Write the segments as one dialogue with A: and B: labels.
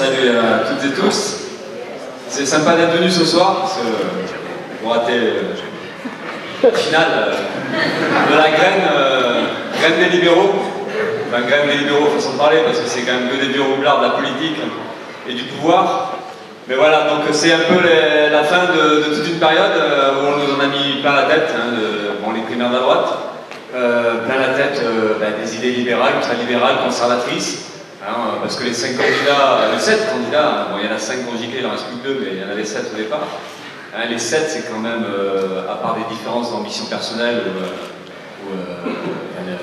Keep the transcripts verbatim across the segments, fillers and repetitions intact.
A: salut à toutes et tous. C'est sympa d'être venu ce soir, parce que vous ratez le final de la graine, euh, graine des libéraux. Enfin, graine des libéraux, façon de parler, parce que c'est quand même que des vieux roublards de la politique et du pouvoir. Mais voilà, donc c'est un peu les, la fin de, de toute une période euh, où on nous en a mis plein la tête, hein, de, bon, les primaires de la droite, euh, plein la tête euh, bah, des idées libérales, ultra-libérales, conservatrices. Hein, parce que les cinq candidats, les sept candidats, bon, il y en a cinq qui ont giclé, il en reste plus que deux, mais il y en avait sept au départ. Hein, les sept, c'est quand même, euh, à part des différences d'ambition personnelle ou, ou euh,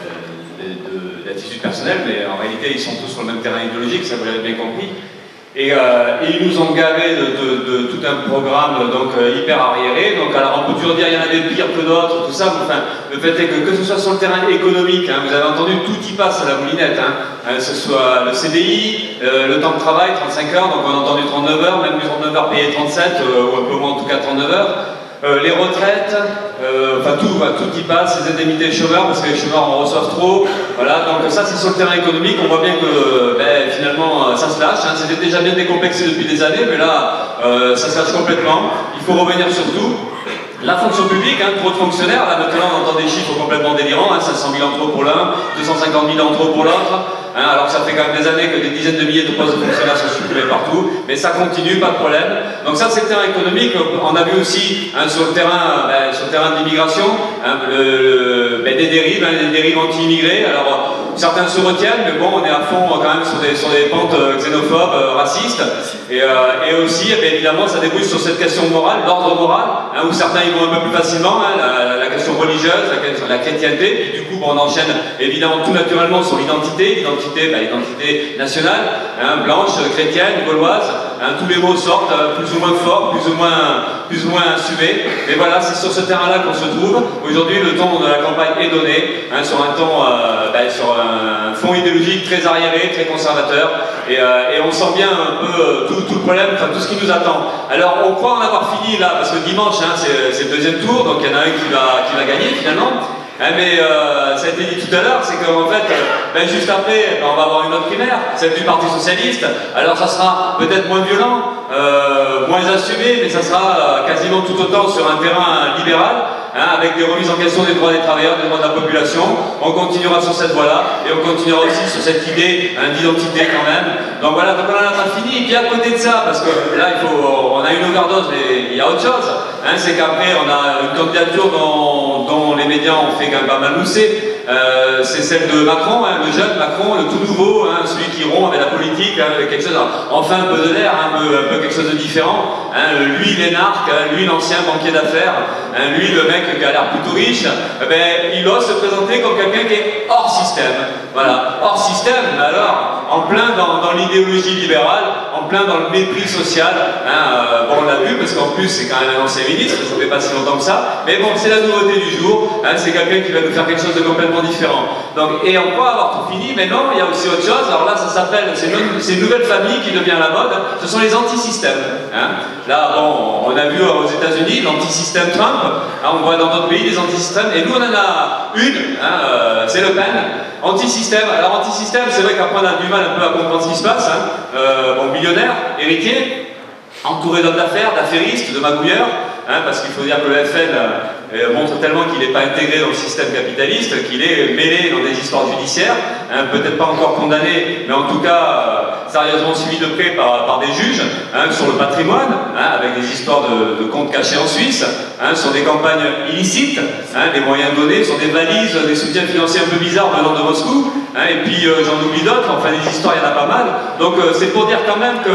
A: d'attitude personnelle, mais en réalité, ils sont tous sur le même terrain idéologique, ça vous l'avez bien compris. Et, euh, et ils nous ont gavé de, de, de tout un programme donc, euh, hyper arriéré. Donc, alors on peut toujours dire qu'il y en avait pire que d'autres, tout ça. Mais, enfin, le fait est que, que ce soit sur le terrain économique, hein, vous avez entendu, tout y passe à la moulinette. Hein, hein, que ce soit le C D I, euh, le temps de travail, trente-cinq heures, donc on a entendu trente-neuf heures, même du trente-neuf heures payé trente-sept, euh, ou un peu moins en tout cas trente-neuf heures. Euh, les retraites, euh, enfin tout, bah, tout y passe, les indemnités chômeurs, parce que les chômeurs en reçoivent trop. Voilà, donc ça c'est sur le terrain économique, on voit bien que ben, finalement ça se lâche. Hein. C'était déjà bien décomplexé depuis des années, mais là euh, ça se lâche complètement. Il faut revenir sur tout. La fonction publique, hein, trop de fonctionnaires, là maintenant on entend des chiffres complètement délirants, hein, cinq cent mille en trop pour l'un, deux cent cinquante mille en trop pour l'autre, hein, alors que ça fait quand même des années que des dizaines de milliers de postes de fonctionnaires sont supprimés partout, mais ça continue, pas de problème. Donc ça c'est le terrain économique, on a vu aussi hein, sur le terrain, ben, sur le terrain de l'immigration, hein, le, le, ben, des dérives, hein, des dérives anti-immigrés. Alors certains se retiennent, mais bon on est à fond quand même sur des, sur des pentes xénophobes, euh, racistes, et, euh, et aussi eh bien, évidemment ça débouche sur cette question morale, l'ordre moral, hein, où certains ils vont un peu plus facilement, hein, la, la question religieuse, la, question, la chrétienté, et du coup bon, on enchaîne évidemment tout naturellement sur l'identité, l'identité, bah, l'identité nationale, hein, blanche, chrétienne, gauloise, hein, tous les mots sortent euh, plus ou moins forts, plus ou moins, plus ou moins assumés, et voilà, c'est sur ce terrain-là qu'on se trouve. Aujourd'hui, le ton de la campagne est donné, hein, sur un ton, euh, bah, sur un fond idéologique très arriéré, très conservateur, et, euh, et on sent bien un peu euh, tout, tout le problème, enfin tout ce qui nous attend. Alors on croit en avoir fini là, parce que dimanche, hein, c'est le deuxième tour, donc il y en a un qui va, qui va gagner finalement. Hein, mais euh, ça a été dit tout à l'heure, c'est qu'en fait, euh, ben, juste après, ben, on va avoir une autre primaire, celle du Parti Socialiste. Alors ça sera peut-être moins violent, euh, moins assumé, mais ça sera euh, quasiment tout autant sur un terrain libéral, hein, avec des remises en question des droits des travailleurs, des droits de la population. On continuera sur cette voie-là, et on continuera aussi sur cette idée hein, d'identité quand même. Donc voilà, donc on en a pas fini. Et puis à côté de ça, parce que là, il faut, on a une overdose, mais il y a autre chose. Hein, c'est qu'après, on a une candidature dont, dont les médias ont fait quand même pas mal mousser. Euh, c'est celle de Macron, hein, le jeune Macron, le tout nouveau, hein, celui qui rompt avec la politique, hein, avec quelque chose, enfin un peu de l'air, un peu, un peu quelque chose de différent. Hein, lui l'énarque, hein, lui l'ancien banquier d'affaires, hein, lui le mec qui a l'air plutôt riche, eh ben, il ose se présenter comme quelqu'un qui est hors système. Voilà, hors système, mais alors en plein dans, dans l'idéologie libérale, en plein dans le mépris social. Hein, euh, bon, on l'a vu parce qu'en plus c'est quand même un ancien ministre, ça fait pas si longtemps que ça. Mais bon, c'est la nouveauté du jour. Hein, c'est quelqu'un qui va nous faire quelque chose de complètement différent. Donc, et on croit avoir tout fini, mais non, il y a aussi autre chose. Alors là, ça s'appelle, c'est une, une nouvelle famille qui devient la mode. Ce sont les antisystèmes. Hein. Là, bon, on a vu aux États-Unis l'antisystème Trump. Hein, on voit dans d'autres pays les antisystèmes. Et nous, on en a une. Hein, euh, c'est Le Pen. Antisystème. Alors, antisystème, c'est vrai qu'après, on a du mal un peu à comprendre ce qui se passe. Hein. Euh, bon, millionnaire, héritier, entouré d'hommes d'affaires, d'affairistes, de magouilleurs. Hein, parce qu'il faut dire que le F N euh, montre tellement qu'il n'est pas intégré dans le système capitaliste, qu'il est mêlé dans des histoires judiciaires, hein, peut-être pas encore condamné, mais en tout cas euh, sérieusement suivi de près par, par des juges, hein, sur le patrimoine, hein, avec des histoires de, de comptes cachés en Suisse, hein, sur des campagnes illicites, hein, des moyens donnés, sur des valises, des soutiens financiers un peu bizarres venant de Moscou, hein, et puis euh, j'en oublie d'autres, enfin des histoires il y en a pas mal, donc euh, c'est pour dire quand même que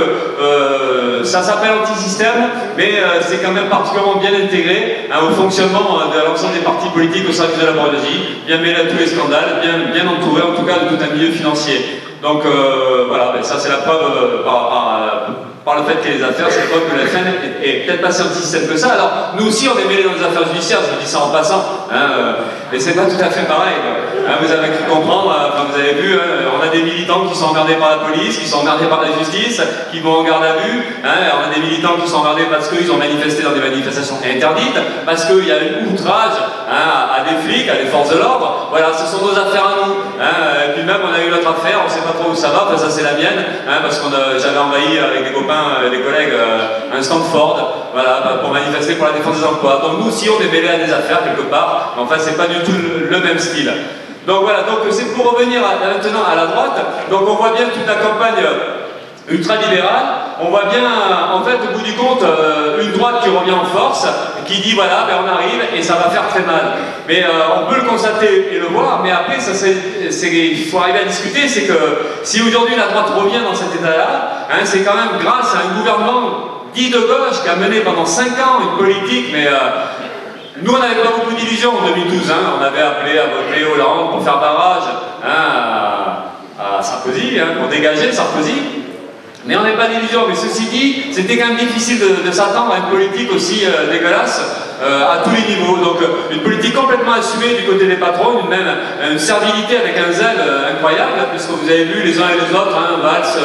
A: euh, ça s'appelle antisystème, mais euh, c'est quand même particulièrement bien intégré hein, au fonctionnement de l'ensemble des partis politiques au service de la bourgeoisie, bien mêlé à tous les scandales, bien, bien entouré en tout cas de tout un milieu financier. Donc euh, voilà, ben, ça c'est la preuve euh, par, par, par le fait qu'il y ait les affaires, c'est la preuve que la F N est, est peut-être passé anti-système que ça. Alors nous aussi on est mêlés dans les affaires judiciaires, je dis ça en passant, hein, euh, mais c'est pas tout à fait pareil. Hein, vous avez cru comprendre, enfin, vous avez vu, hein, on a des militants qui sont emmerdés par la police, qui sont emmerdés par la justice, qui vont en garde à vue, hein, on a des militants qui sont emmerdés parce qu'ils ont manifesté dans des manifestations interdites, parce qu'il y a un outrage hein, à des flics, à des forces de l'ordre. Voilà, ce sont nos affaires à nous. Hein, et puis puis même on a eu notre affaire, on ne sait pas trop où ça va, enfin ça c'est la mienne, hein, parce que j'avais envahi avec des copains, euh, des collègues, euh, un stand Ford, voilà, bah, pour manifester pour la défense des emplois. Donc nous aussi on est mêlés à des affaires quelque part, mais enfin c'est pas du tout le, le même style. Donc voilà, donc c'est pour revenir à, maintenant à la droite, donc on voit bien toute la campagne ultra-libérale, on voit bien en fait au bout du compte euh, une droite qui revient en force, qui dit voilà, ben, on arrive et ça va faire très mal. Mais euh, on peut le constater et le voir, mais après ça, il faut arriver à discuter, c'est que si aujourd'hui la droite revient dans cet état-là, hein, c'est quand même grâce à un gouvernement dit de gauche qui a mené pendant cinq ans une politique, mais euh, nous on n'avait pas beaucoup d'illusions en deux mille douze, hein, on avait appelé à voter Hollande pour faire barrage hein, à, à Sarkozy, hein, pour dégager Sarkozy. Mais on n'est pas d'illusion, mais ceci dit, c'était quand même difficile de, de s'attendre à une politique aussi euh, dégueulasse euh, à tous les niveaux. Donc une politique complètement assumée du côté des patrons, une même une servilité avec un zèle euh, incroyable, puisque vous avez vu les uns et les autres, hein, Valls,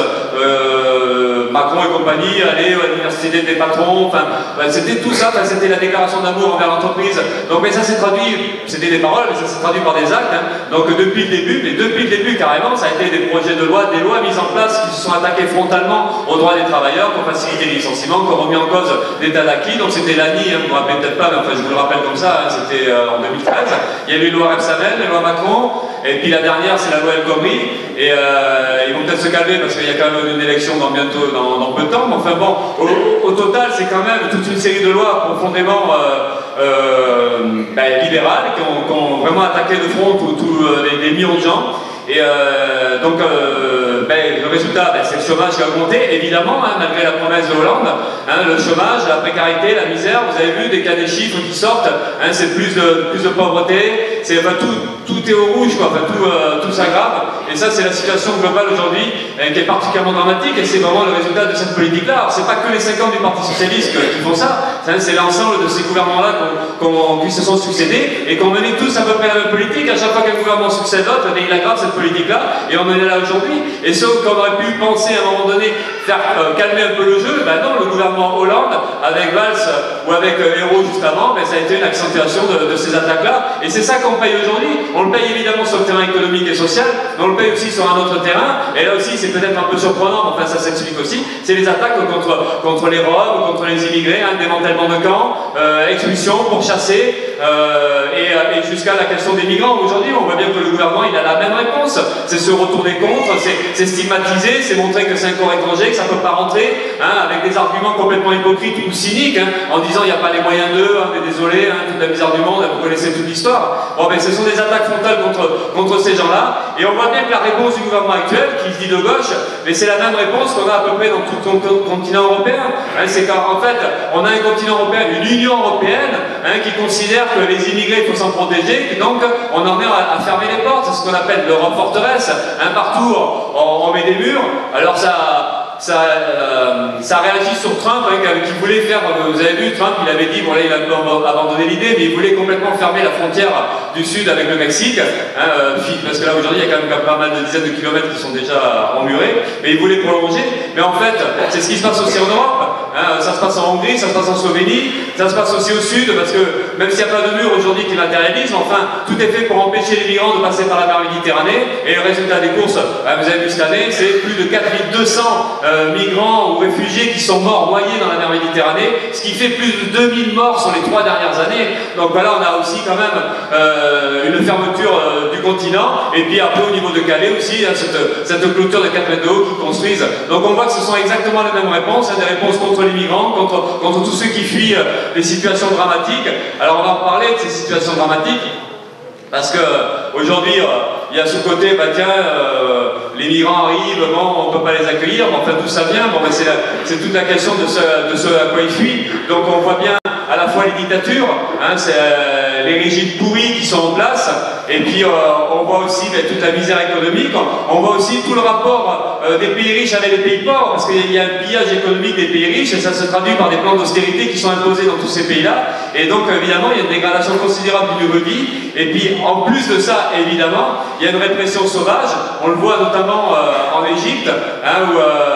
A: euh, Macron et compagnie, aller à l'université des patrons, enfin, ben, c'était tout ça, c'était la déclaration d'amour envers l'entreprise. Donc mais ça s'est traduit, c'était des paroles, mais ça s'est traduit par des actes. Hein. Donc depuis le début, mais depuis le début carrément, ça a été des projets de loi, des lois mises en place qui se sont attaquées frontalement aux droits des travailleurs, qui ont facilité les licenciements, qui ont remis en cause l'état d'acquis. Donc c'était l'A N I, hein, vous ne vous rappelez peut-être pas, mais enfin je vous le rappelle comme ça, hein, c'était euh, en deux mille treize. Il y a eu les lois Rebsamen, les lois Macron, et puis la dernière c'est la loi El Khomri. Et euh, ils vont peut-être se calmer parce qu'il y a quand même une élection dans bientôt, dans, dans peu de temps. Mais enfin bon, au, au total c'est quand même toute une série de lois profondément euh, euh, ben, libérales qui ont, qui ont vraiment attaqué de front tous euh, les, les millions de gens. Et euh, donc, euh, ben, le résultat, ben, c'est le chômage qui a augmenté, évidemment, hein, malgré la promesse de Hollande. Hein, le chômage, la précarité, la misère, vous avez vu, dès qu'il y a des chiffres qui sortent, hein, c'est plus de, plus de pauvreté, c'est, enfin, tout, tout est au rouge, quoi, enfin, tout, euh, tout s'aggrave. Et ça, c'est la situation globale aujourd'hui, hein, qui est particulièrement dramatique, et c'est vraiment le résultat de cette politique-là. Alors, c'est pas que les cinq ans du Parti Socialiste qui font ça, hein, c'est l'ensemble de ces gouvernements-là qu'on, qu'on, qui se sont succédés, et qu'on menait tous à peu près la même politique. À chaque fois qu'un gouvernement succède l'autre, il aggrave cette politique-là, et on en est là aujourd'hui. Et sauf qu'on aurait pu penser à un moment donné faire euh, calmer un peu le jeu, ben non, le gouvernement Hollande, avec Valls ou avec euh, Hérault juste avant, ben ça a été une accentuation de, de ces attaques-là. Et c'est ça qu'on paye aujourd'hui. On le paye évidemment sur le terrain économique et social, mais on le paye aussi sur un autre terrain. Et là aussi, c'est peut-être un peu surprenant, mais enfin ça s'explique aussi. C'est les attaques contre, contre les Roms, contre les immigrés, hein, démantèlement de camps, euh, expulsion, pourchasser, euh, et, et jusqu'à la question des migrants. Aujourd'hui, on voit bien que le gouvernement, il a la même réponse. C'est se retourner contre, c'est stigmatiser, c'est montrer que c'est un corps étranger, que ça ne peut pas rentrer, hein, avec des arguments complètement hypocrites ou cyniques, hein, en disant il n'y a pas les moyens d'eux, hein, mais désolé, hein, toute la misère du monde, vous connaissez toute l'histoire. Bon, ben, ce sont des attaques frontales contre, contre ces gens-là, et on voit bien que la réponse du gouvernement actuel, qui se dit de gauche, mais c'est la même réponse qu'on a à peu près dans tout le continent européen. Hein, c'est qu'en fait, on a un continent européen, une Union européenne, hein, qui considère que les immigrés, il faut s'en protéger, et donc on en est à, à fermer les portes, c'est ce qu'on appelle l'Europe forteresse, hein, partout on, on met des murs, alors ça, ça, euh, ça réagit sur Trump, hein, qui voulait faire, vous avez vu, Trump il avait dit, bon là il a un peu abandonné l'idée, mais il voulait complètement fermer la frontière du sud avec le Mexique, hein, euh, parce que là aujourd'hui il y a quand même pas mal de dizaines de kilomètres qui sont déjà emmurés, mais il voulait prolonger, mais en fait c'est ce qui se passe aussi en Europe, hein, ça se passe en Hongrie, ça se passe en Slovénie, ça se passe aussi au sud, parce que même s'il n'y a pas de mur aujourd'hui qui matérialise, enfin tout est fait pour empêcher les migrants de passer par la mer Méditerranée, et le résultat des courses, hein, vous avez vu cette année, c'est plus de quatre mille deux cents euh, migrants ou réfugiés qui sont morts noyés dans la mer Méditerranée, ce qui fait plus de deux mille morts sur les trois dernières années. Donc voilà, on a aussi quand même euh, une fermeture euh, du continent, et puis après au niveau de Calais aussi, hein, cette, cette clôture de quatre mètres de haut qu'ils construisent. Donc on voit que ce sont exactement les mêmes réponses, hein, des réponses contre les migrants, contre, contre tous ceux qui fuient euh, les situations dramatiques. Alors on va en parler de ces situations dramatiques, parce que aujourd'hui, euh, il y a ce côté, bah tiens, euh, les migrants arrivent, bon, on ne peut pas les accueillir, mais enfin tout ça vient, bon, ben, c'est toute la question de ce, de ce à quoi ils fuient. Donc on voit bien à la fois les dictatures, hein, c'est euh, les régimes pourris qui sont en place, et puis euh, on voit aussi ben, toute la misère économique, on voit aussi tout le rapport euh, des pays riches avec les pays pauvres, parce qu'il y a un pillage économique des pays riches, et ça se traduit par des plans d'austérité qui sont imposés dans tous ces pays-là, et donc évidemment il y a une dégradation considérable du niveau de vie, et puis en plus de ça, évidemment, il y a une répression sauvage, on le voit notamment euh, en Égypte, hein, où, euh,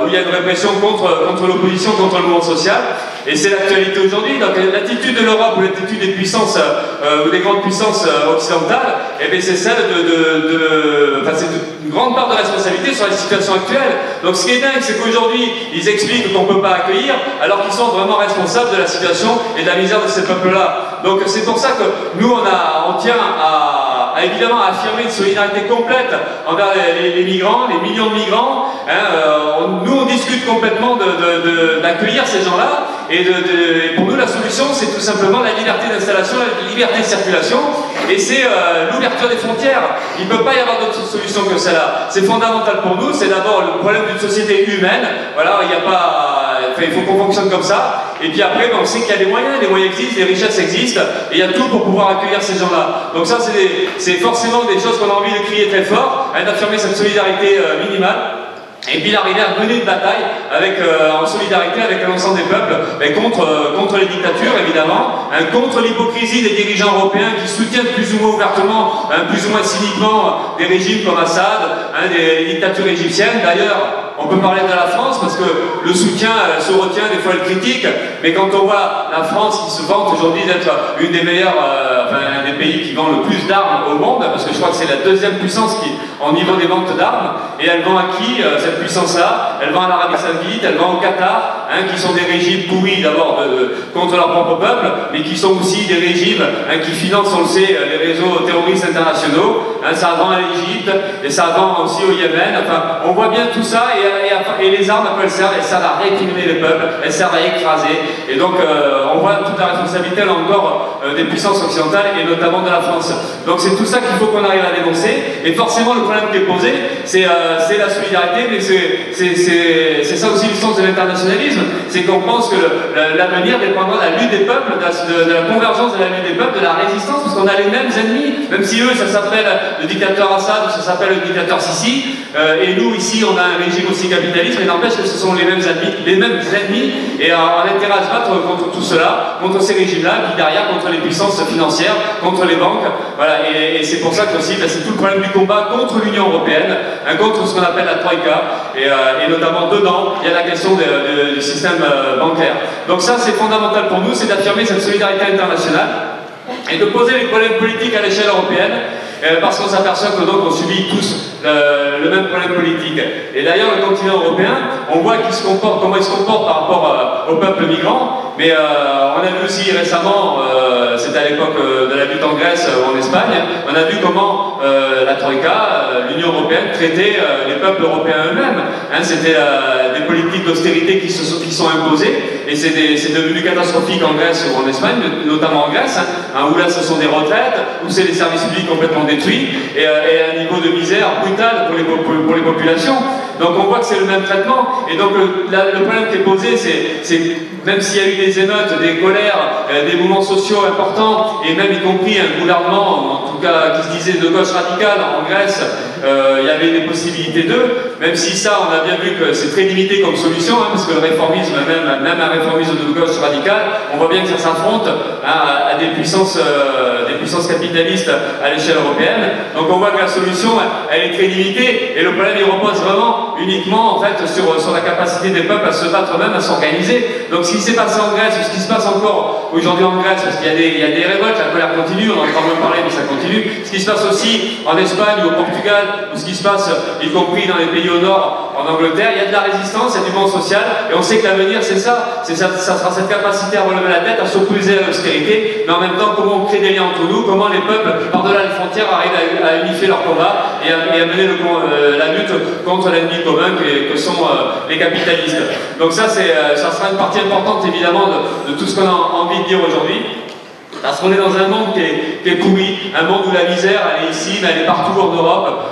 A: où il y a une répression contre, contre l'opposition, contre le mouvement social. Et c'est l'actualité aujourd'hui. Donc l'attitude de l'Europe ou l'attitude des puissances euh, ou des grandes puissances euh, occidentales, eh bien c'est celle de, de, de enfin, c'est une grande part de responsabilité sur la situation actuelle. Donc ce qui est dingue, c'est qu'aujourd'hui ils expliquent qu'on ne peut pas accueillir, alors qu'ils sont vraiment responsables de la situation et de la misère de ces peuples-là. Donc c'est pour ça que nous on, a, on tient à, à évidemment à affirmer une solidarité complète envers les, les, les migrants, les millions de migrants. Hein, euh, on, nous on discute complètement d'accueillir ces gens-là. Et de, de, pour nous, la solution, c'est tout simplement la liberté d'installation, la liberté de circulation, et c'est euh, l'ouverture des frontières. Il ne peut pas y avoir d'autre solution que celle-là. C'est fondamental pour nous, c'est d'abord le problème d'une société humaine. Voilà, il n'y a pas... Enfin, il faut qu'on fonctionne comme ça. Et puis après, ben, on sait qu'il y a des moyens, les moyens existent, les richesses existent, et il y a tout pour pouvoir accueillir ces gens-là. Donc ça, c'est forcément des choses qu'on a envie de crier très fort, hein, d'affirmer cette solidarité euh, minimale. Et puis d'arriver à mener une bataille avec, euh, en solidarité avec l'ensemble des peuples, mais contre, euh, contre les dictatures évidemment, hein, contre l'hypocrisie des dirigeants européens qui soutiennent plus ou moins ouvertement, hein, plus ou moins cyniquement des régimes comme Assad, hein, des, des dictatures égyptiennes. D'ailleurs, on peut parler de la France parce que le soutien euh, se retient, des fois elle critique, mais quand on voit la France qui se vante aujourd'hui d'être une des meilleures, euh, enfin un des pays qui vend le plus d'armes au monde, parce que je crois que c'est la deuxième puissance qui, en niveau des ventes d'armes, et elle vend à qui euh, cette puissance-là? Elle vend à l'Arabie Saoudite, elle vend au Qatar, hein, qui sont des régimes pourris d'abord contre leur propre peuple, mais qui sont aussi des régimes hein, qui financent, on le sait, les réseaux terroristes internationaux. Hein, ça vend à l'Égypte et ça vend aussi au Yémen. Enfin, on voit bien tout ça et, et, et les armes, à quoi elles servent? Elles servent à récriminer les peuples, elles servent à écraser. Et donc, euh, on voit toute la responsabilité là encore euh, des puissances occidentales et notamment de la France. Donc, c'est tout ça qu'il faut qu'on arrive à dénoncer. Et forcément, le problème qui est posé, c'est euh, la solidarité, mais c'est ça aussi le sens de l'internationalisme, c'est qu'on pense que l'avenir dépendra de la lutte des peuples, de la, de, de la convergence de la lutte des peuples, de la résistance, parce qu'on a les mêmes ennemis, même si eux ça s'appelle le dictateur Assad ou ça s'appelle le dictateur Sisi, euh, et nous ici on a un régime aussi capitaliste, mais n'empêche que ce sont les mêmes ennemis, les mêmes ennemis, et on a intérêt à se battre contre tout cela, contre ces régimes-là, puis derrière contre les puissances financières, contre les banques, voilà, et, et c'est pour ça que aussi, ben, c'est tout le problème du combat contre l'Union européenne, hein, contre ce qu'on appelle la Troïka, et, euh, et notamment dedans, il y a la question de, de, du système euh, bancaire. Donc ça, c'est fondamental pour nous, c'est d'affirmer cette solidarité internationale et de poser les problèmes politiques à l'échelle européenne, euh, parce qu'on s'aperçoit que donc on subit tous euh, le même problème politique. Et d'ailleurs, le continent européen, on voit qu'il se comporte, comment il se comporte par rapport euh, au peuple migrant, mais euh, on a vu aussi récemment, euh, c'était à l'époque euh, de la lutte en Grèce ou en Espagne, on a vu comment euh, la Troïka, euh, l'Union européenne, traitait euh, les peuples européens eux-mêmes. Hein, c'était euh, des politiques d'austérité qui, se sont, qui sont imposées, et c'est devenu catastrophique en Grèce ou en Espagne, notamment en Grèce, hein, où là ce sont des retraites, où c'est des services publics complètement détruits, et, euh, et un niveau de misère brutal pour les, pour, pour les populations. Donc on voit que c'est le même traitement, et donc le, la, le problème qui est posé, c'est même s'il y a eu des émeutes, des colères, euh, des mouvements sociaux importants, et même y compris un gouvernement, en tout cas qui se disait de gauche radicale en Grèce, euh, il y avait des possibilités d'eux, même si ça on a bien vu que c'est très limité comme solution, hein, parce que le réformisme, même, même un réformisme de gauche radicale, on voit bien que ça s'affronte hein, à, à des puissances, euh, des puissances capitalistes à l'échelle européenne. Donc on voit que la solution, elle est très limitée, et le problème il repose vraiment uniquement en fait sur, sur la capacité des peuples à se battre eux-mêmes, à s'organiser. Donc ce qui s'est passé en Grèce, ou ce qui se passe encore aujourd'hui en Grèce, parce qu'il y, y a des révoltes, la colère continue, on en entend même parler, mais ça continue. Ce qui se passe aussi en Espagne ou au Portugal, ou ce qui se passe y compris dans les pays au nord, en Angleterre, il y a de la résistance, il y a du mouvement social, et on sait que l'avenir c'est ça, ça, ça sera cette capacité à relever la tête, à s'opposer à l'austérité, mais en même temps comment on crée des liens entre nous, comment les peuples, par-delà les frontières, arrivent à, à unifier leur combat et à, et à mener le, euh, la lutte contre l'ennemi commun que, que sont euh, les capitalistes. Donc ça, euh, ça sera une partie importante évidemment de, de tout ce qu'on a envie de dire aujourd'hui. Parce qu'on est dans un monde qui est, qui est pourri, un monde où la misère, elle est ici, mais elle est partout en Europe.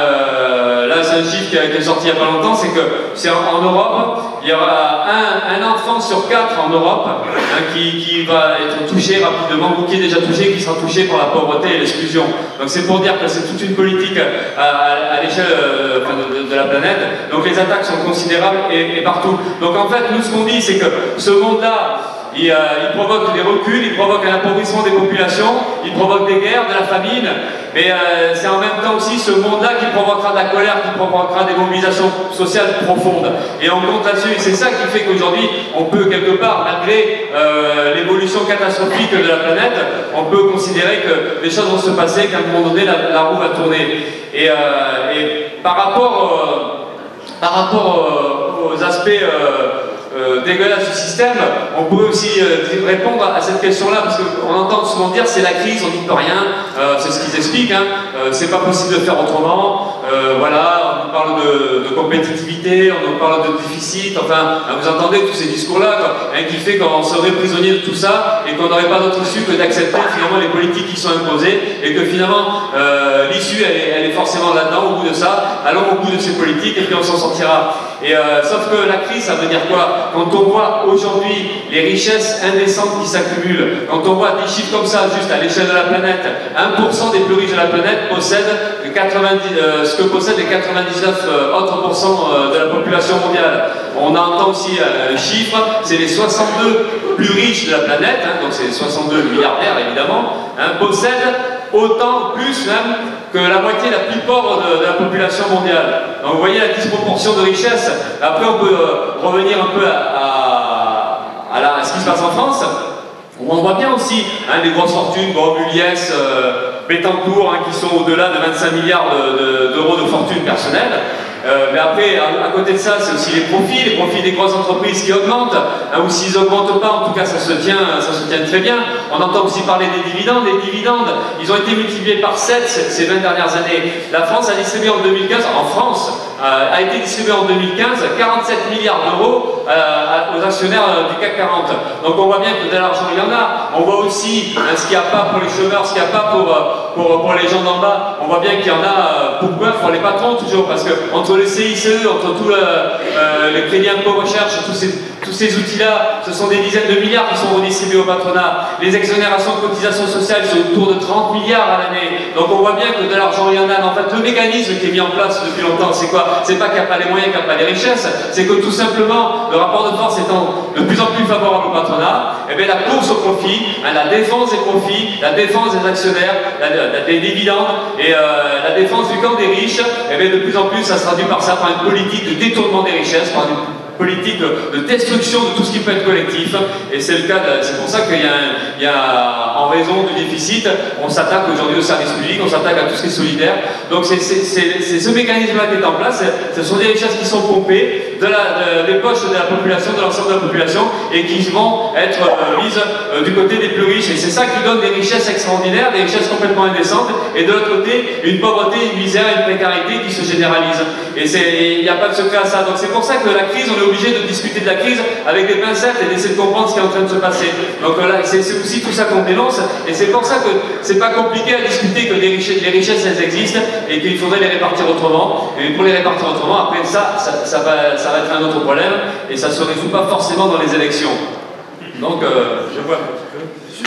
A: Euh, là, c'est un chiffre qui, qui est sorti il n'y a pas longtemps, c'est que c'est en, en Europe, il y aura un, un enfant sur quatre en Europe hein, qui, qui va être touché rapidement, ou qui est déjà touché, qui sera touché par la pauvreté et l'exclusion. Donc c'est pour dire que c'est toute une politique à, à, à l'échelle euh, de, de, de la planète. Donc les attaques sont considérables et, et partout. Donc en fait, nous, ce qu'on dit, c'est que ce monde-là, il, euh, il provoque des reculs, il provoque un appauvrissement des populations, il provoque des guerres, de la famine, mais euh, c'est en même temps aussi ce monde-là qui provoquera de la colère, qui provoquera des mobilisations sociales profondes. Et on compte là-dessus, et c'est ça qui fait qu'aujourd'hui, on peut quelque part, malgré euh, l'évolution catastrophique de la planète, on peut considérer que les choses vont se passer, qu'à un moment donné, la, la roue va tourner. Et, euh, et par rapport, euh, par rapport euh, aux aspects euh, Euh, dégueulasse du système, on peut aussi euh, répondre à cette question-là, parce qu'on entend souvent dire c'est la crise, on n'y peut rien, euh, c'est ce qu'ils expliquent, hein, euh, c'est pas possible de faire autrement, euh, voilà, on nous parle de, de compétitivité, on nous parle de déficit, enfin, vous entendez tous ces discours-là, hein, qui fait qu'on serait prisonnier de tout ça et qu'on n'aurait pas d'autre issue que d'accepter finalement les politiques qui sont imposées et que finalement euh, l'issue elle, elle est forcément là-dedans au bout de ça, allons au bout de ces politiques et puis on s'en sortira. Et euh, sauf que la crise, ça veut dire quoi? Quand on voit aujourd'hui les richesses indécentes qui s'accumulent, quand on voit des chiffres comme ça, juste à l'échelle de la planète, un pour cent des plus riches de la planète possèdent quatre-vingt-dix, euh, ce que possèdent les quatre-vingt-dix-neuf euh, autres pourcents euh, de la population mondiale. On entend aussi euh, le chiffre, c'est les soixante-deux plus riches de la planète, hein, donc c'est les soixante-deux milliardaires évidemment, hein, possèdent autant, plus même, que la moitié la plus pauvre de, de la population mondiale. Donc vous voyez la disproportion de richesse. Après on peut euh, revenir un peu à, à, à, la, à ce qui se passe en France, où on voit bien aussi hein, des grosses fortunes, bon, Muliès, euh, Bettencourt, hein, qui sont au-delà de vingt-cinq milliards d'euros de, de, de fortune personnelle. Euh, mais après, à, à côté de ça, c'est aussi les profits, les profits des grosses entreprises qui augmentent, hein, ou s'ils n'augmentent pas, en tout cas ça se tient, ça se tient très bien. On entend aussi parler des dividendes, les dividendes, ils ont été multipliés par sept ces vingt dernières années. La France a distribué en deux mille quinze, en France, euh, a été distribué en deux mille quinze quarante-sept milliards d'euros euh, aux actionnaires euh, du C A C quarante. Donc on voit bien que de l'argent il y en a. On voit aussi hein, ce qu'il n'y a pas pour les chômeurs, ce qu'il n'y a pas pour, pour, pour les gens d'en bas. On voit bien qu'il y en a, euh, pourquoi? Pour les patrons toujours, parce que entre le C I C E, entre tout le, euh, le crédit impôt recherche, tous ces, tous ces outils-là, ce sont des dizaines de milliards qui sont redistribués au patronat. Les exonérations de cotisations sociales, c'est autour de trente milliards à l'année. Donc on voit bien que de l'argent il y en a. En fait, le mécanisme qui est mis en place depuis longtemps, c'est quoi? C'est pas qu'il n'y a pas les moyens, qu'il n'y a pas les richesses, c'est que tout simplement, le rapport de force étant de plus en plus favorable au patronat, eh bien, la course au profit, hein, la défense des profits, la défense des actionnaires, la, la, des dividendes et euh, la défense du camp des riches, eh bien, de plus en plus ça se traduit par ça, par une politique de détournement des richesses, par une politique de, de destruction de tout ce qui peut être collectif. Et c'est le cas, c'est pour ça qu'il y, y a, en raison du déficit, on s'attaque aujourd'hui au service public, on s'attaque à tout ce qui est solidaire. Donc c'est ce mécanisme-là qui est en place, ce sont des richesses qui sont pompées de la, de, des poches de la population, de l'ensemble de la population, et qui vont être euh, mises euh, du côté des plus riches. Et c'est ça qui donne des richesses extraordinaires, des richesses complètement indécentes, et de l'autre côté, une pauvreté, une misère, une précarité qui se généralise. Et il n'y a pas de secret à ça. Donc c'est pour ça que la crise, on est obligé de discuter de la crise avec des pincettes et d'essayer de comprendre ce qui est en train de se passer. Donc là, c'est aussi tout ça qu'on dénonce, et c'est pour ça que c'est pas compliqué à discuter que les richesses, les richesses elles existent, et qu'il faudrait les répartir autrement. Et pour les répartir autrement, après ça, ça, ça, va, ça va être un autre problème, et ça se résout pas forcément dans les élections. Donc, euh, je vois un petit peu.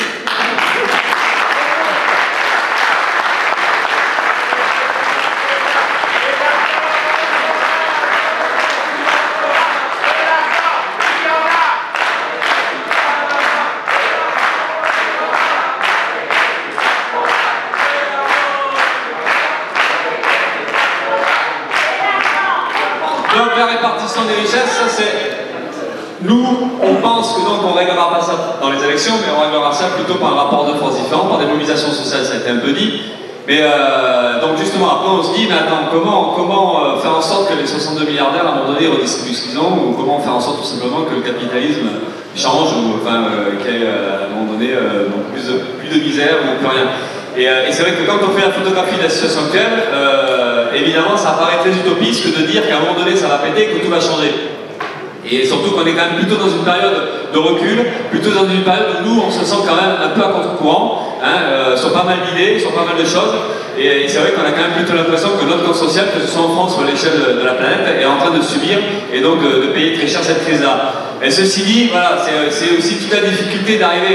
A: Donc la répartition des richesses, ça c'est... Nous, on pense que donc on ne réglera pas ça dans les élections, mais on réglera ça plutôt par un rapport de force différent, par des mobilisations sociales, ça a été un peu dit. Mais euh, donc justement, après on se dit, mais attends, comment, comment euh, faire en sorte que les soixante-deux milliardaires à un moment donné redistribuent ce qu'ils ont, ou comment faire en sorte tout simplement que le capitalisme change, ou enfin, euh, qu'il y ait euh, à un moment donné euh, donc plus, de, plus de misère, ou plus rien. Et, euh, et c'est vrai que quand on fait la photographie de la situation actuelle, euh, évidemment ça paraît très utopiste que de dire qu'à un moment donné ça va péter, que tout va changer. Et surtout qu'on est quand même plutôt dans une période de recul, plutôt dans une période où nous on se sent quand même un peu à contre-courant, hein, euh, sur pas mal d'idées, sur pas mal de choses. Et, et c'est vrai qu'on a quand même plutôt l'impression que notre corps social, que ce soit en France ou à l'échelle de, de la planète, est en train de subir et donc de, de payer très cher cette crise-là. Et ceci dit, voilà, c'est aussi toute la difficulté d'arriver à,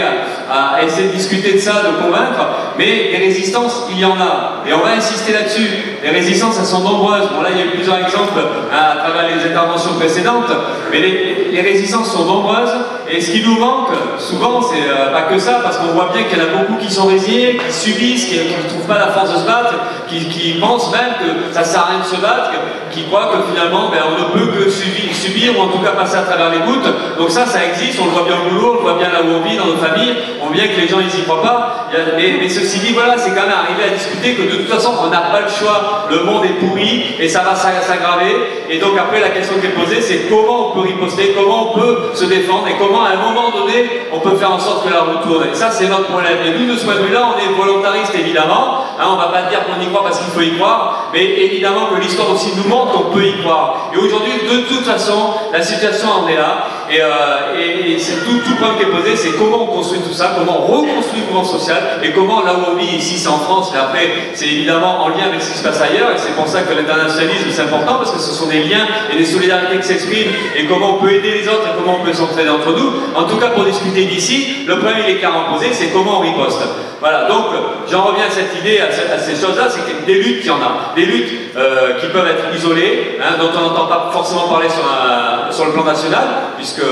A: à essayer de discuter de ça, de convaincre, mais des résistances, il y en a. Et on va insister là-dessus. Les résistances, elles sont nombreuses. Bon, là, il y a eu plusieurs exemples hein, à travers les interventions précédentes, mais les, les résistances sont nombreuses. Et ce qui nous manque, souvent, c'est euh, pas que ça, parce qu'on voit bien qu'il y en a beaucoup qui sont résignés, qui subissent, qui ne trouvent pas la force de se battre, qui, qui pensent même que ça sert à rien de se battre, qui croient que finalement, ben, on ne peut que subir, subir, ou en tout cas passer à travers les gouttes. Donc ça, ça existe, on le voit bien au boulot, on le voit bien là où on vit, dans nos familles, on voit bien que les gens, ils y croient pas. Mais, mais ceci dit, voilà, c'est quand même arrivé à discuter que de toute façon, on n'a pas le choix, le monde est pourri, et ça va s'aggraver. Et donc après, la question qui est posée, c'est comment on peut riposter, comment on peut se défendre, et comment à un moment donné, on peut faire en sorte que la roue tourne. Et ça, c'est notre problème. Et nous, de ce point de vue-là, on est volontariste, évidemment. Hein, on ne va pas dire qu'on y croit parce qu'il faut y croire, mais évidemment que l'histoire aussi nous montre qu'on peut y croire. Et aujourd'hui, de toute façon, la situation en est là. Et, euh, et, et c'est tout, tout le problème qui est posé, c'est comment on construit tout ça, comment on reconstruit le mouvement social, et comment, là où on vit, ici, c'est en France, mais après, c'est évidemment en lien avec ce qui se passe ailleurs, et c'est pour ça que l'internationalisme, c'est important, parce que ce sont des liens et des solidarités qui s'expriment, et comment on peut aider les autres, et comment on peut s'entraider entre nous. En tout cas, pour discuter d'ici, le premier il est clairement posé, c'est comment on riposte. Voilà, donc, j'en reviens à cette idée, à, cette, à ces choses-là, c'est que des luttes, il y en a. Des luttes euh, qui peuvent être isolées, hein, dont on n'entend pas forcément parler sur, un, sur le plan national, puisque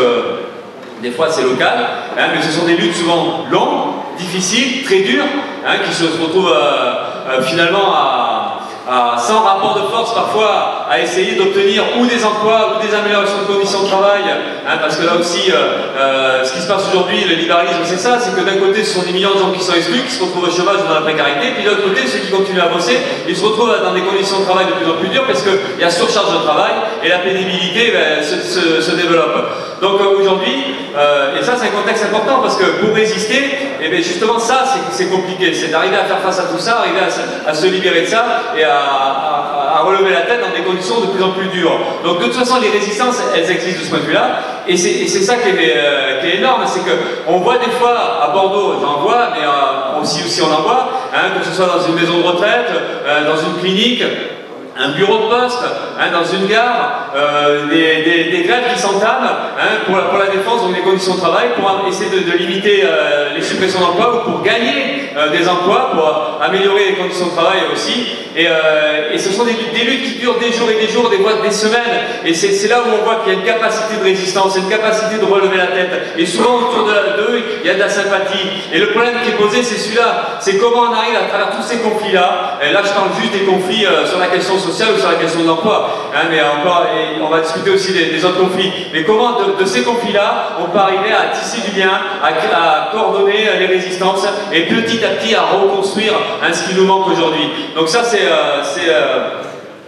A: des fois c'est local, hein, mais ce sont des luttes souvent longues, difficiles, très dures, hein, qui se retrouvent euh, euh, finalement à, à, sans rapport de force parfois à essayer d'obtenir ou des emplois ou des améliorations de conditions de travail, hein, parce que là aussi, euh, euh, ce qui se passe aujourd'hui, le libéralisme, c'est ça, c'est que d'un côté, ce sont des millions de gens qui sont exclus, qui se retrouvent au chômage ou dans la précarité, puis de l'autre côté, ceux qui continuent à bosser, ils se retrouvent dans des conditions de travail de plus en plus dures, parce qu'il y a surcharge de travail, et la pénibilité ben, se, se, se développe. Donc euh, aujourd'hui, euh, et ça c'est un contexte important, parce que pour résister, et bien justement ça c'est compliqué, c'est d'arriver à faire face à tout ça, arriver à, à se libérer de ça, et à, à, à relever la tête dans des conditions de plus en plus dures. Donc de toute façon les résistances elles existent de ce point de vue là, et c'est ça qui est, euh, qui est énorme, c'est qu'on voit des fois à Bordeaux, j'en vois, mais euh, aussi, aussi on en voit, hein, que ce soit dans une maison de retraite, euh, dans une clinique, un bureau de poste, hein, dans une gare, euh, des, des, des grèves qui s'entament hein, pour, pour la défense, donc des conditions de travail, pour essayer de, de limiter euh, les suppressions d'emplois ou pour gagner euh, des emplois, pour améliorer les conditions de travail aussi. Et, euh, et ce sont des, des luttes qui durent des jours et des jours, des mois, des semaines. Et c'est là où on voit qu'il y a une capacité de résistance, une capacité de relever la tête. Et souvent autour d'eux, il y a de la sympathie. Et le problème qui est posé, c'est celui-là. C'est comment on arrive à travers tous ces conflits-là. Et là, je parle juste des conflits euh, sur la question sociale ou sur la question de l'emploi. Hein, mais encore, et on va discuter aussi des, des autres conflits. Mais comment, de, de ces conflits-là, on peut arriver à tisser du lien, à, à coordonner les résistances et petit à petit à reconstruire hein, ce qui nous manque aujourd'hui. Donc ça, c'est Euh, c'est euh,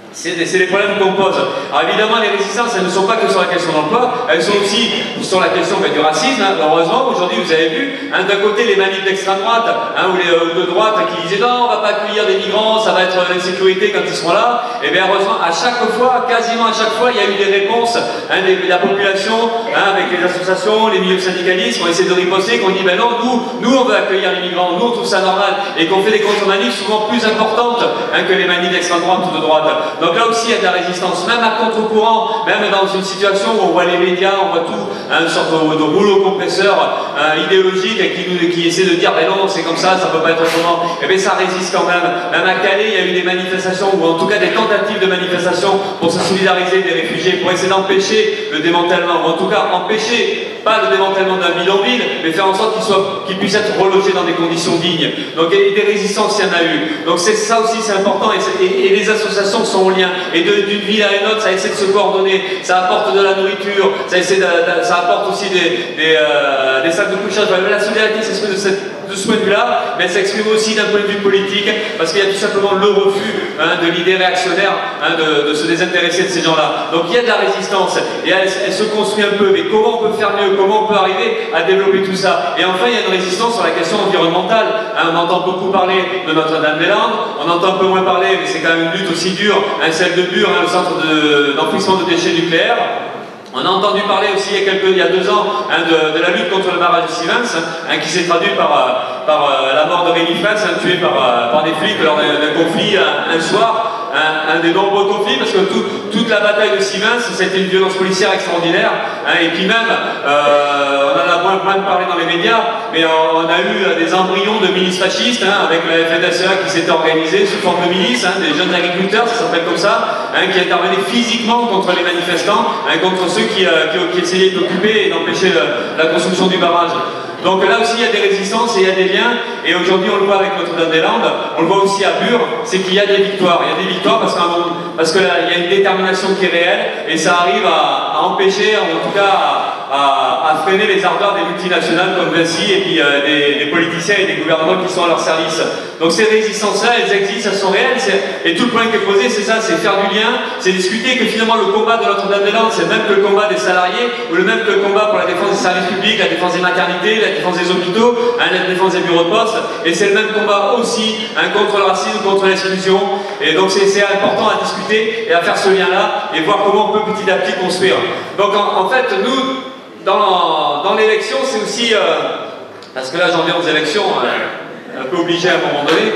A: les problèmes qu'on pose. Alors évidemment, les résistances, elles ne sont pas que sur la question de l'emploi, elles sont aussi sur la question ben, du racisme. Hein. Heureusement, aujourd'hui, vous avez vu, hein, d'un côté, les manifs d'extrême droite, hein, ou les euh, de droite qui disaient non, on ne va pas accueillir des migrants, ça va être l'insécurité quand ils seront là. Et bien, heureusement, à chaque fois, quasiment à chaque fois, il y a eu des réponses hein, de la population, hein, avec les associations, les milieux syndicalistes, qui ont essayé de riposter, qui ont dit ben non, nous, nous, on veut accueillir les migrants, nous, on trouve ça normal, et qu'on fait des contre-manifs souvent plus importantes hein, que les manifs d'extrême droite ou de droite. Donc là aussi, il y a de la résistance, même à contre-courant, même dans une situation où on voit les médias, on voit tout, hein, une sorte de, de rouleau compresseur hein, idéologique qui, nous, qui essaie de dire, ben non, c'est comme ça, ça peut pas être autrement. Et bien ça résiste quand même. Même à Calais, il y a eu des manifestations, ou en tout cas des tentatives de manifestation pour se solidariser des réfugiés, pour essayer d'empêcher le démantèlement, ou en tout cas empêcher, pas le démantèlement d'un bidonville, mais faire en sorte qu'il qu'il puisse être relogé dans des conditions dignes. Donc et des résistances, il y en a eu. Donc c'est ça aussi, c'est important, et, et, et les associations sont en lien. Et d'une ville à une autre, ça essaie de se coordonner, ça apporte de la nourriture, ça, essaie de, de, ça apporte aussi des, des, euh, des sacs de couchage. La solidarité s'exprime de, de ce point de vue-là, mais elle s'exprime aussi d'un point de vue politique, parce qu'il y a tout simplement le refus hein, de l'idée réactionnaire hein, de, de se désintéresser de ces gens-là. Donc il y a de la résistance, et elle, elle se construit un peu, mais comment on peut faire mieux, comment on peut arriver à développer tout ça. Et enfin, il y a une résistance sur la question environnementale. Hein, on entend beaucoup parler de Notre-Dame-des-Landes, on entend un peu moins parler, mais c'est quand même une lutte aussi dure, hein, celle de Bure, hein, le centre d'enfouissement de, de déchets nucléaires. On a entendu parler aussi il y a, quelques, il y a deux ans hein, de, de la lutte contre le barrage de Sivens, hein, qui s'est traduit par, euh, par euh, la mort de Rémi Frantz, hein, tué par, euh, par des flics lors d'un conflit un, un soir. un, un des nombreux conflits, parce que tout, toute la bataille de Sivens, c'était une violence policière extraordinaire, hein, et puis même, euh, on en a moins, moins parlé dans les médias, mais on a eu des embryons de milices fascistes, hein, avec la F N S E A qui s'était organisée sous forme de milice, hein, des jeunes agriculteurs, ça s'appelle comme ça, hein, qui intervenaient physiquement contre les manifestants, hein, contre ceux qui, euh, qui, qui essayaient d'occuper et d'empêcher la construction du barrage. Donc là aussi il y a des résistances et il y a des liens, et aujourd'hui on le voit avec Notre-Dame-des-Landes, on le voit aussi à Bure, c'est qu'il y a des victoires, il y a des victoires parce, parce qu'il y a une détermination qui est réelle, et ça arrive à, à empêcher, en tout cas à, à, à freiner les ardeurs des multinationales comme Vinci et puis euh, des, des politiciens et des gouvernements qui sont à leur service. Donc ces résistances-là, elles existent, elles sont réelles, et tout le point qui est posé, c'est ça, c'est faire du lien, c'est discuter que finalement le combat de Notre-Dame-des-Landes, c'est le même que le combat des salariés, ou le même que le combat pour la défense des services publics, la défense des maternités, la défense des hôpitaux, hein, la défense des bureaux de poste, et c'est le même combat aussi, hein, contre le racisme, contre l'exclusion, et donc c'est important à discuter et à faire ce lien-là, et voir comment on peut petit à petit construire. Donc en, en fait, nous, dans, dans l'élection, c'est aussi, euh, parce que là j'en viens aux élections, euh, un peu obligé à un moment donné.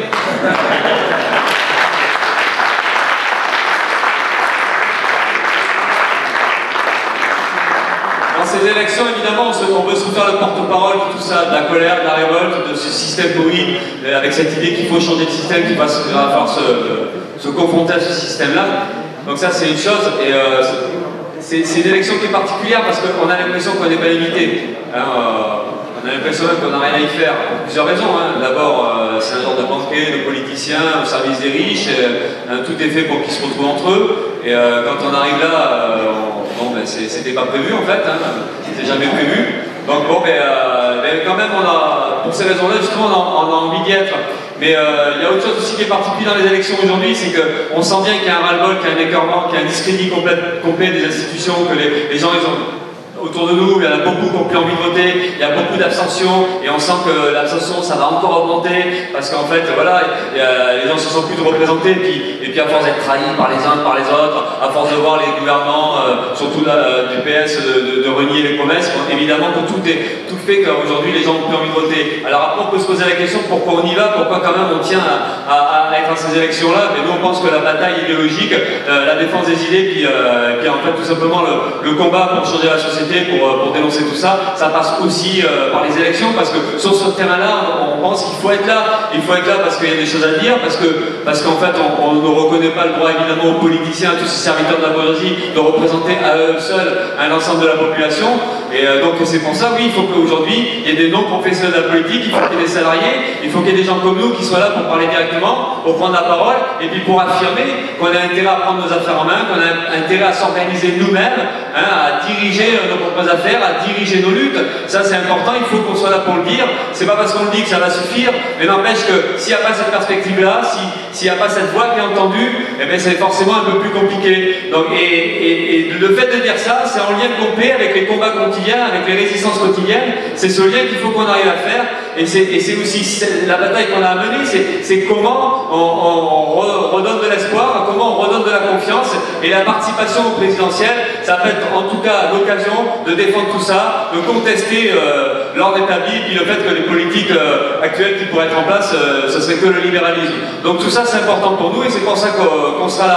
A: Dans ces élections, évidemment, on veut se faire le porte-parole de tout ça, de la colère, de la révolte, de ce système pourri, avec cette idée qu'il faut changer de système, qu'il va falloir se, se confronter à ce système-là. Donc ça, c'est une chose, et euh, c'est une élection qui est particulière parce qu'on a l'impression qu'on n'est pas limité. Hein, euh, on a l'impression même qu'on n'a rien à y faire, pour plusieurs raisons. Hein. D'abord, euh, c'est un genre de banquier, de politicien au service des riches, euh, tout est fait pour qu'ils se retrouvent entre eux, et euh, quand on arrive là, euh, on, bon, ben, c'était pas prévu en fait, hein, c'était jamais prévu. Donc bon, ben, euh, ben, quand même, on a, pour ces raisons-là, justement, on a, on a envie d'y être. Mais euh, il y a autre chose aussi qui est particulier dans les élections aujourd'hui, c'est qu'on sent bien qu'il y a un ras-le-bol, qu'il y a un écœurement, qu'il y a un discrédit complet, complet des institutions, que les, les gens, ils ont... Autour de nous, il y en a beaucoup qui n'ont plus envie de voter, il y a beaucoup d'abstention, et on sent que l'abstention, ça va encore augmenter, parce qu'en fait, voilà, y a, les gens ne se sentent plus de représenter, et puis, et puis à force d'être trahis par les uns, par les autres, à force de voir les gouvernements, euh, surtout là, du P S, de, de, de renier les promesses, bon, évidemment que tout, est, tout fait qu'aujourd'hui, les gens n'ont plus envie de voter. Alors après, on peut se poser la question, pourquoi on y va, pourquoi quand même on tient à, à, à être à ces élections-là, mais nous on pense que la bataille idéologique, euh, la défense des idées, puis, euh, puis en fait tout simplement le, le combat pour changer la société, Pour, pour dénoncer tout ça, ça passe aussi euh, par les élections, parce que sur ce terrain-là, on, on pense qu'il faut être là. Il faut être là parce qu'il y a des choses à dire, parce que parce qu'en fait, on, on ne reconnaît pas le droit évidemment aux politiciens, à tous ces serviteurs de la bourgeoisie, de représenter à eux seuls l'ensemble de la population. Et euh, donc c'est pour ça, oui, il faut qu'aujourd'hui, il y ait des non-professionnels de la politique, il faut qu'il y ait des salariés, il faut qu'il y ait des gens comme nous qui soient là pour parler directement, pour prendre la parole, et puis pour affirmer qu'on a intérêt à prendre nos affaires en main, qu'on a intérêt à s'organiser nous-mêmes, hein, à diriger nos propres affaires, à diriger nos luttes. Ça c'est important, il faut qu'on soit là pour le dire. C'est pas parce qu'on le dit que ça va suffire, mais n'empêche que s'il n'y a pas cette perspective-là, si, s'il n'y a pas cette voix qui est entendue, eh bien c'est forcément un peu plus compliqué. Donc, et, et, et le fait de dire ça, c'est en lien complet avec les combats quotidiens, avec les résistances quotidiennes. C'est ce lien qu'il faut qu'on arrive à faire, et c'est aussi la bataille qu'on a à mener, c'est comment on, on, on redonne de l'espoir, comment on redonne de la confiance, et la participation au présidentiel, ça peut être en tout cas l'occasion de défendre tout ça, de contester euh, l'ordre établi, puis le fait que les politiques euh, actuelles qui pourraient être en place, euh, ce serait que le libéralisme. Donc tout ça c'est important pour nous, et c'est pour ça qu'on qu'on sera là.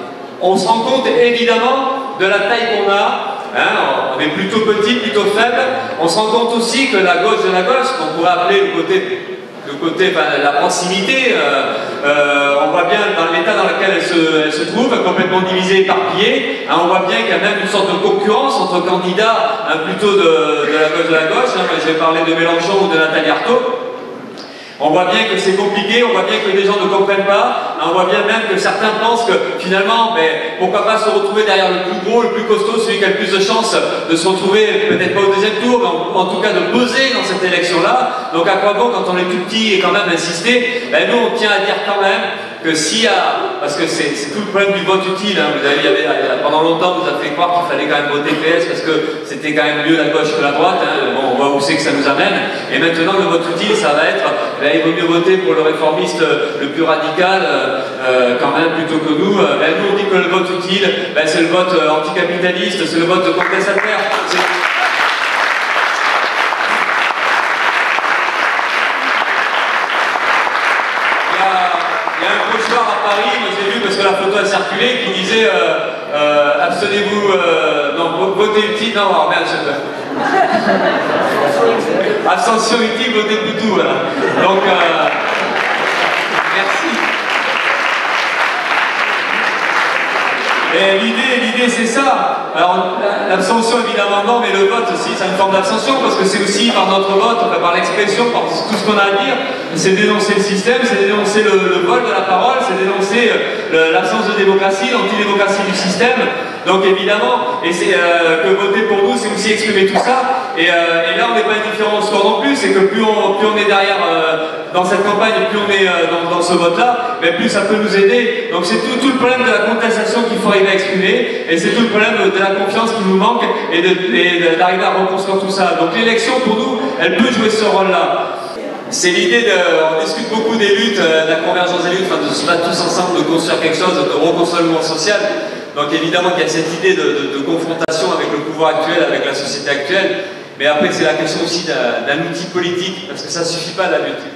A: On se rend compte évidemment de la taille qu'on a. Hein, on est plutôt petit, plutôt faible. On se rend compte aussi que la gauche de la gauche, qu'on pourrait appeler le côté, le côté enfin, la proximité, euh, euh, on voit bien dans l'état dans lequel elle se, elle se trouve, complètement divisée, éparpillée. Hein, on voit bien qu'il y a même une sorte de concurrence entre candidats, hein, plutôt de, de la gauche de la gauche. Hein, je vais parler de Mélenchon ou de Nathalie Arthaud. On voit bien que c'est compliqué, on voit bien que les gens ne comprennent pas, on voit bien même que certains pensent que finalement, ben, pourquoi pas se retrouver derrière le plus gros, le plus costaud, celui qui a le plus de chances de se retrouver, peut-être pas au deuxième tour, mais en, en tout cas de peser dans cette élection-là. Donc à quoi bon, quand on est tout petit et quand même insister, ben, nous on tient à dire quand même que s'il y a, parce que c'est tout le problème du vote utile, hein, vous avez, il y avait, pendant longtemps vous avez fait croire qu'il fallait quand même voter P S parce que c'était quand même mieux la gauche que la droite, hein, bon, on voit où c'est que ça nous amène, et maintenant le vote utile ça va être, ben, il vaut mieux voter pour le réformiste le plus radical euh, quand même plutôt que nous. Ben, nous on dit que le vote utile, ben, c'est le vote anticapitaliste, c'est le vote contestataire. Il y a un projet soir à Paris, moi j'ai vu, parce que la photo a circulé, qui disait euh, euh, abstenez-vous, euh, non, votez utile, non, alors merde, je... abstention utile, votez Poutou, voilà. Donc, euh, merci. Et l'idée, l'idée c'est ça. Alors l'abstention évidemment non, mais le vote aussi, c'est une forme d'abstention parce que c'est aussi par notre vote, enfin, par l'expression, par tout ce qu'on a à dire, c'est dénoncer le système, c'est dénoncer le, le vol de la parole, c'est dénoncer l'absence de démocratie, l'antidémocratie du système. Donc évidemment, et c'est euh, que voter pour nous, c'est aussi exprimer tout ça. Et, euh, et là, on n'est pas indifférent au score non plus, c'est que plus on, plus on est derrière euh, dans cette campagne, plus on est euh, dans, dans ce vote-là, mais plus ça peut nous aider. Donc c'est tout, tout le problème de la contestation qu'il faut arriver à exprimer, et c'est tout le problème de la confiance qui nous manque, et d'arriver à reconstruire tout ça. Donc l'élection, pour nous, elle peut jouer ce rôle-là. C'est l'idée de... On discute beaucoup des luttes, euh, de la convergence des luttes, enfin, de se battre tous ensemble, de construire quelque chose, de reconstruire le mouvement social. Donc évidemment qu'il y a cette idée de, de, de confrontation avec le pouvoir actuel, avec la société actuelle, mais après c'est la question aussi d'un outil politique, parce que ça ne suffit pas la lutte.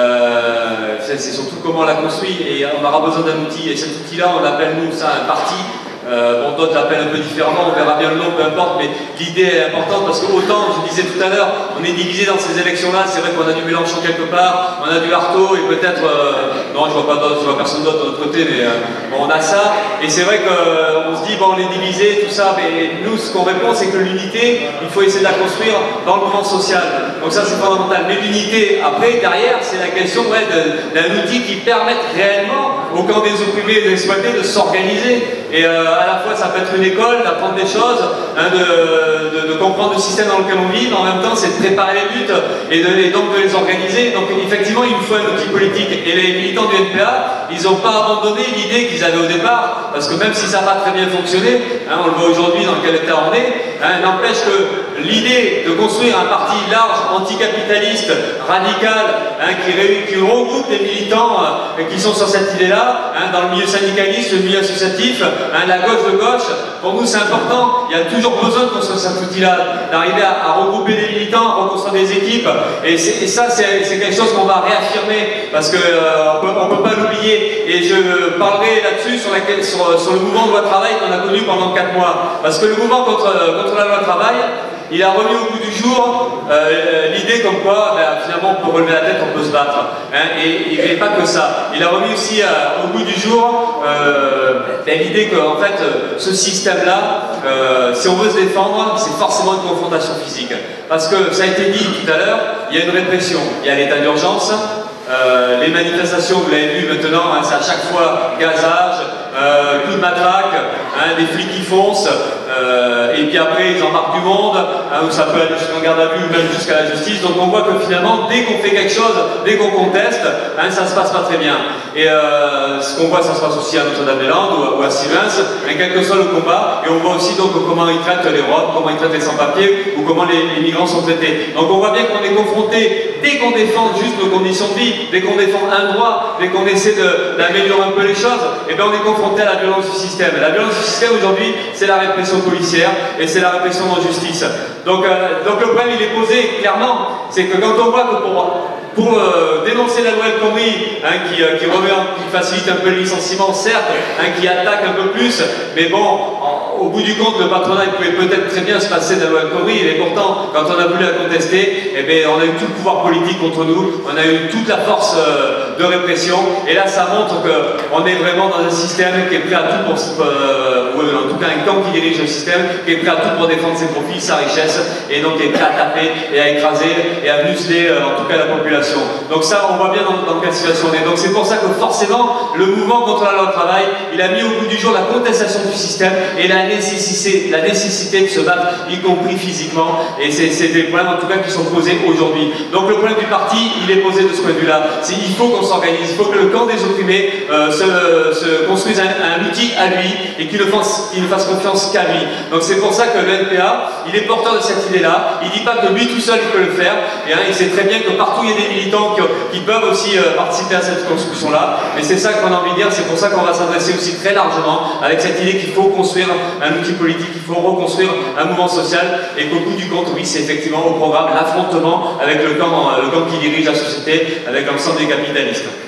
A: Euh, c'est surtout comment on la construit, et on aura besoin d'un outil, et cet outil-là on l'appelle nous ça un parti. Euh, bon, d'autres l'appellent un peu différemment, on verra bien le nom, peu importe, mais l'idée est importante parce que autant, je disais tout à l'heure, on est divisé dans ces élections-là, c'est vrai qu'on a du Mélenchon quelque part, on a du Artaud et peut-être, euh, non je vois pas d'autres, je vois personne d'autre de l'autre côté, mais euh, bon, on a ça, et c'est vrai qu'on euh, se dit, bon on est divisé, tout ça, mais nous ce qu'on répond c'est que l'unité, il faut essayer de la construire dans le mouvement social, donc ça c'est fondamental, mais l'unité, après, derrière, c'est la question ouais, d'un outil qui permette réellement au camp des opprimés et des exploités de s'organiser, et euh, à la fois ça peut être une école, d'apprendre des choses, hein, de, de, de comprendre le système dans lequel on vit, mais en même temps c'est de préparer les luttes et, de, et donc de les organiser. Donc effectivement il nous faut un outil politique. Et les militants du N P A, ils n'ont pas abandonné l'idée qu'ils avaient au départ, parce que même si ça n'a pas très bien fonctionné, hein, on le voit aujourd'hui dans quel état on est, hein, n'empêche que l'idée de construire un parti large, anticapitaliste, radical, hein, qui, qui regroupe des militants euh, qui sont sur cette idée-là, hein, dans le milieu syndicaliste, le milieu associatif, hein, la gauche de gauche, pour nous c'est important, il y a toujours besoin de construire cet outil-là, d'arriver à, à regrouper des militants, à reconstruire des équipes, et, et ça c'est quelque chose qu'on va réaffirmer, parce qu'on euh, ne peut pas l'oublier, et je parlerai là-dessus sur, sur, sur le mouvement de loi travail qu'on a connu pendant quatre mois, parce que le mouvement contre, contre la loi travail, il a remis au bout du jour euh, l'idée comme quoi, ben, finalement, pour relever la tête, on peut se battre. Hein, et il n'y avait pas que ça. Il a remis aussi euh, au bout du jour euh, ben, l'idée qu'en fait, ce système-là, euh, si on veut se défendre, c'est forcément une confrontation physique. Parce que, ça a été dit tout à l'heure, il y a une répression. Il y a l'état d'urgence. Euh, les manifestations, vous l'avez vu maintenant, hein, c'est à chaque fois gazage, euh, coup de matraque, hein, des flics qui foncent, euh, et puis après ils embarquent du monde, hein, où ça peut aller jusqu'en garde à vue ou même jusqu'à la justice. Donc on voit que finalement, dès qu'on fait quelque chose, dès qu'on conteste, hein, ça se passe pas très bien. Et euh, ce qu'on voit, ça se passe aussi à Notre-Dame-des-Landes ou, ou à Sivens, hein, quel que soit le combat, et on voit aussi donc comment ils traitent les Roms, comment ils traitent les sans-papiers, ou comment les, les migrants sont traités. Donc on voit bien qu'on est confronté, dès qu'on défend juste nos conditions de vie, dès qu'on défend un droit, dès qu'on essaie d'améliorer un peu les choses, et bien on est confronté à la violence du système. Et la violence du système aujourd'hui, c'est la répression policière et c'est la répression d'injustice. Donc, euh, donc le problème il est posé clairement, c'est que quand on voit que pour, pour euh, dénoncer la loi El Khomri, hein, qui, euh, qui, remet, qui facilite un peu le licenciement, certes, hein, qui attaque un peu plus, mais bon, en, au bout du compte, le patronat il pouvait peut-être très bien se passer de la loi El Khomri, et pourtant, quand on a voulu la contester, eh bien, on a eu tout le pouvoir politique contre nous, on a eu toute la force euh, de répression, et là ça montre qu'on est vraiment dans un système qui est prêt à tout pour, euh, ou en tout cas un camp qui dirige le système, qui est prêt à tout pour défendre ses profits, sa richesse, et donc est prêt à taper et à écraser et à museler euh, en tout cas la population. Donc ça, on voit bien dans, dans quelle situation on est. Donc c'est pour ça que forcément, le mouvement contre la loi travail, il a mis au bout du jour la contestation du système et la nécessité, la nécessité de se battre, y compris physiquement, et c'est des problèmes en tout cas qui sont posés aujourd'hui. Donc le problème du parti, il est posé de ce point de vue-là. Il faut qu'on s'organise, il faut que le camp des opprimés euh, se, se construise un, un outil à lui et qu'il ne fasse, qu'il ne fasse confiance qu'à lui. Donc c'est pour ça que le N P A, il est porteur de cette idée-là. Il ne dit pas que lui tout seul il peut le faire, et hein, il sait très bien que partout il y a des militants qui, qui peuvent aussi euh, participer à cette construction-là. Mais c'est ça qu'on a envie de dire, c'est pour ça qu'on va s'adresser aussi très largement avec cette idée qu'il faut construire un outil politique, qu'il faut reconstruire un mouvement social, et qu'au bout du compte, oui, c'est effectivement au programme l'affrontement avec le camp, le camp qui dirige la société, avec l'ensemble des capitalistes.